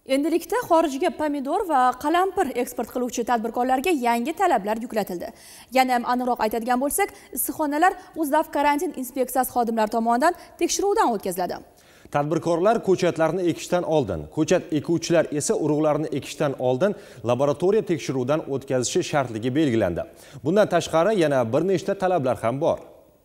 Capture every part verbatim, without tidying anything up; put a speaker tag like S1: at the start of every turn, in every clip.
S1: Endilikda xorijga pomidor va qalampir eksport qiluvchi tadbirkorlarga yangi talablar yuklatildi. Yana ham aniqroq aytadigan bo'lsak, issiqxonalar Uzdav karantin inspeksiyasi xodimlari tomonidan tekshiruvdan o'tkaziladi.
S2: Tadbirkorlar ko'chatlarni ekishdan oldin, ko'chat ekuvchilar esa urug'larni ekishdan oldin laboratoriya tekshiruvidan o'tkazishi shartligi belgilandi. Bundan tashqari yana bir nechta talablar ham bor.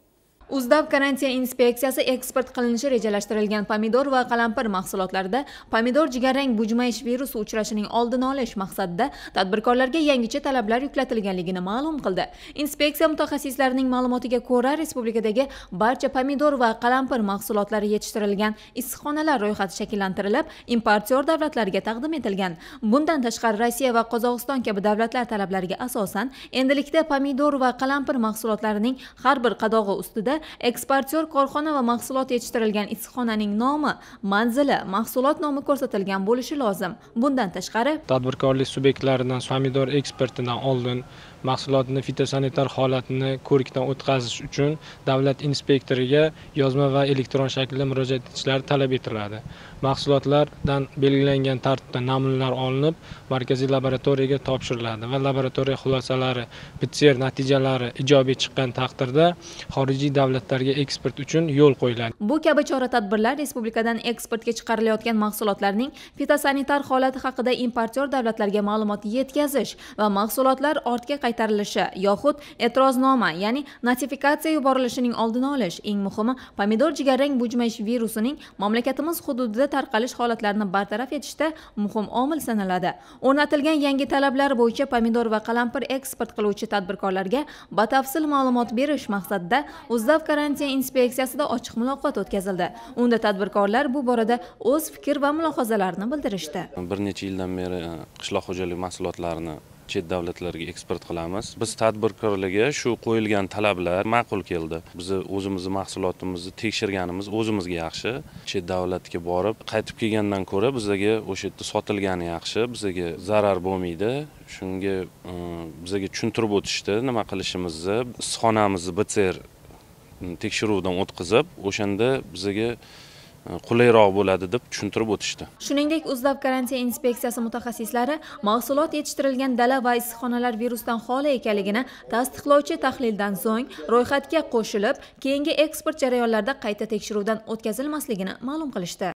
S3: Uzdav karantin inspeksiyasi eksport qilinishi rejalashtirilgan pomidor va qalampir mahsulotlarida pomidor jigarrang bujmayish virusi uchrashining oldini olish maqsadida tadbirkorlarga yangicha talablar yuklatilganligini ma'lum qildi. Inspeksiya mutaxassislarining ma'lumotiga ko'ra, respublikadagi barcha pomidor va qalampir mahsulotlari yetishtirilgan issiqxonalar ro'yxati shakllantirilib, importyor davlatlarga taqdim etilgan. Bundan tashqari Rossiya va Qozog'iston kabi davlatlar talablariga asosan endilikda pomidor va qalampir mahsulotlarining har bir qadog'i ustida eksportyor korxona va mahsulot yetishtirilgan issiqxonaning nomi, manzili, mahsulot nomi ko'rsatilgan bo'lishi lozim. Bundan tashqari,
S4: tadbirkorlik subyektlaridan pomidor eksportidan oldin mahsulotni fitosanitar holatini ko'rikdan o'tkazish uchun davlat inspektoriga yozma va elektron shaklda murojaat etishlari talab etiladi. Mahsulotlardan belgilangan tartibda namunalar olinib, markaziy laboratoriyaga topshiriladi va laboratoriya xulosalari, P C R natijalari ijobiy chiqqan taqdirda xorijiy davlatlarga eksport uchun yo'l qo'yiladi.
S3: Bu kabi chora-tadbirlar respublikadan eksportga chiqarilayotgan mahsulotlarning fitosanitar holati haqida importyor davlatlarga ma'lumot yetkazish va mahsulotlar ortga qaytarilishi yoxud e'tiroznoma, ya'ni notifikatsiya yuborilishining oldini olish. Eng muhimi, pomidor jigarrang bujmayish virusining mamlakatimiz hududida tarqalish holatlarini bartaraf etishda muhim omil sanaladi. O'rnatilgan yangi talablar bo'yicha pomidor va qalampir eksport qiluvchi tadbirkorlarga batafsil ma'lumot berish maqsadida Uzdav karantin inspeksiyasida ochiq muloqot o'tkazildi. Unda tadbirkorlar bu borada o'z fikr va mulohazalarini bildirishdi.
S5: Bir necha yildan beri qishloq xo'jalik mahsulotlarini chet davlatlarga eksport qilamiz. Biz tadbirkorlarga shu qo'yilgan talablar ma'qul keldi. Biz o'zimizning mahsulotimizni tekshirganimiz o'zimizga yaxshi. Chet davlatga borib, qaytib kelgandan ko'ra bizga o'sha yerda sotilgani yaxshi, bizga zarar bo'lmaydi. Shunga bizga tushuntirib o'tishdi, nima qilishimizni, issiqxonamizni B C R tekshiruvdan o'tkazib, o'shanda bizga qulayroq bo'ladi deb tushuntirib o'tishdi.
S3: Shuningdek, Uzdav karantin inspeksiyasi mutaxassislari mahsulot yetishtirilgan dala va issiqxonalar virusdan xoli ekanligini tasdiqlovchi tahlildan so'ng ro'yxatga qo'shilib, keyingi eksport jarayonlarida qayta tekshiruvdan o'tkazilmasligini ma'lum qilishdi.